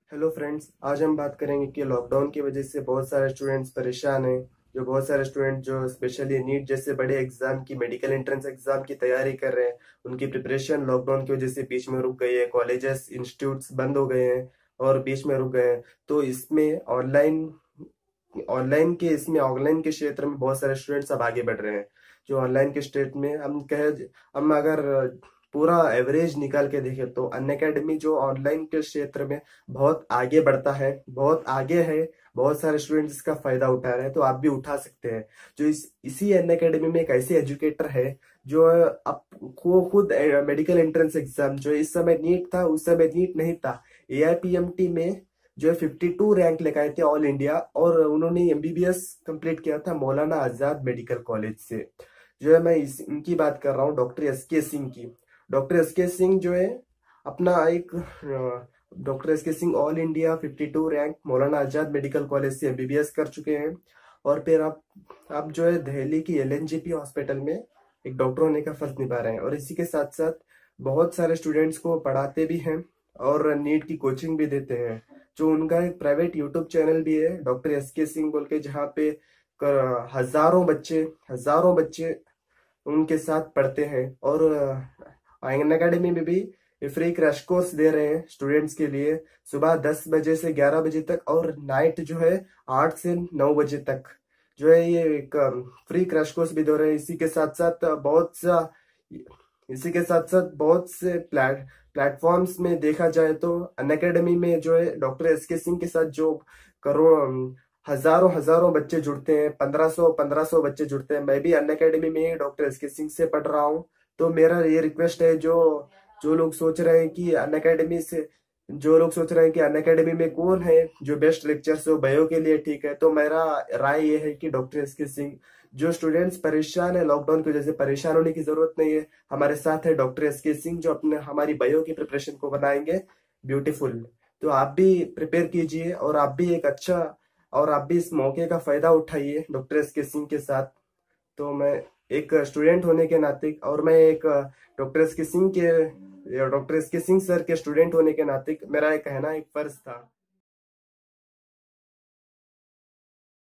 Hello friends, आज हम बात करेंगे कि लॉकडाउन की वजह से बहुत सारे स्टूडेंट्स परेशान हैं। जो बहुत सारे स्टूडेंट जो स्पेशली नीट जैसे बड़े एग्जाम की मेडिकल एंट्रेंस एग्जाम की तैयारी कर रहे हैं, उनकी प्रिपरेशन लॉकडाउन की वजह से बीच में रुक गई है। कॉलेजेस इंस्टीट्यूट्स बंद हो गए हैं और बीच में रुक गए हैं। तो इसमें ऑनलाइन के क्षेत्र में बहुत सारे स्टूडेंट्स अब आगे बढ़ रहे हैं। जो ऑनलाइन के स्टेट में हम अगर पूरा एवरेज निकाल के देखें तो अनअकैडमी जो ऑनलाइन के क्षेत्र में बहुत आगे बढ़ता है, बहुत आगे है। बहुत सारे स्टूडेंट्स इसका फायदा उठा रहे हैं, तो आप भी उठा सकते हैं। जो इसी अनअकैडमी में एक ऐसे एजुकेटर है जो अब खुद मेडिकल एंट्रेंस एग्जाम जो इस समय नीट था, उस समय नीट नहीं था, एआईपीएमटी में जो है 52 रैंक लेकर आए थे ऑल इंडिया। और उन्होंने एमबीबीएस कंप्लीट किया था मौलाना आजाद मेडिकल कॉलेज से। जो है मैं इनकी बात कर रहा हूँ, डॉक्टर एस के सिंह की। डॉक्टर एस के सिंह जो है अपना एक डॉक्टर एस के Singh all India 52 rank Maulana Azad medical college से एमबीबीएस कर चुके हैं। और फिर आप जो है दिल्ली की एलएनजेपी हॉस्पिटल में एक डॉक्टर होने का फर्ज निभा रहे हैं। और इसी के साथ साथ बहुत सारे स्टूडेंट्स को पढ़ाते भी हैं और नीट की कोचिंग भी देते हैं। जो उनका एक प्राइवेट यूट्यूब चैनल भी है, डॉक्टर एस के सिंह बोल के, जहाँ पे हजारों बच्चे उनके साथ पढ़ते हैं। और अन अकेडमी में भी फ्री क्रैश कोर्स दे रहे हैं स्टूडेंट्स के लिए, सुबह 10 बजे से 11 बजे तक, और नाइट जो है 8 से 9 बजे तक। जो है ये एक फ्री क्रैश कोर्स भी दे रहे हैं। इसी के साथ साथ बहुत से प्लेटफॉर्म्स में देखा जाए तो अनअकैडमी में जो है डॉक्टर एस के सिंह के साथ जो करोड़ हजारों हजारों बच्चे जुड़ते हैं, 1500 बच्चे जुड़ते हैं। मैं भी अनअकैडमी में डॉक्टर एस के सिंह से पढ़ रहा हूँ। तो मेरा ये रिक्वेस्ट है, जो लोग सोच रहे हैं कि अनअकैडमी में कौन है जो बेस्ट लेक्चर्स हो, बायो के लिए ठीक है, तो मेरा राय ये है कि डॉक्टर एस के सिंह। जो स्टूडेंट्स परेशान है लॉकडाउन की वजह से, परेशान होने की जरूरत नहीं है। हमारे साथ है डॉक्टर एस के सिंह, जो अपने हमारी बायो की प्रिपरेशन को बनाएंगे ब्यूटीफुल। तो आप भी प्रिपेयर कीजिए, और आप भी इस मौके का फायदा उठाइए डॉक्टर एस के सिंह के साथ। तो मैं एक स्टूडेंट होने के नाते, और मैं एक डॉक्टर एस के सिंह सर के स्टूडेंट होने के नाते, मेरा एक कहना एक फर्ज था।